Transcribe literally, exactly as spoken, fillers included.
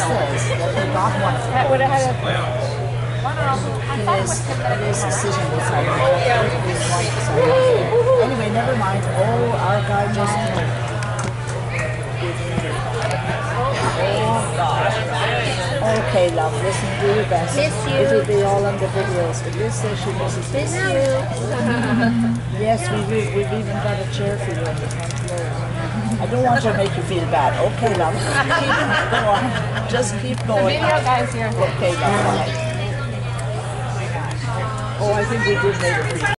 says that he got one of That would have had a... It is, it is a decision beside me. It is one beside me. Anyway, never mind. Oh, our guy just... Oh, gosh. Okay, love, listen, do your best. Miss you. It'll be all on the videos. But Liz says she misses Miss you. you. Yes, we will. We've even got a chair for you on the front row. I don't want to make you feel bad. Okay, love. Keep, go on. Just keep going. The video guy's here. Okay, love. Oh, I think we did make it.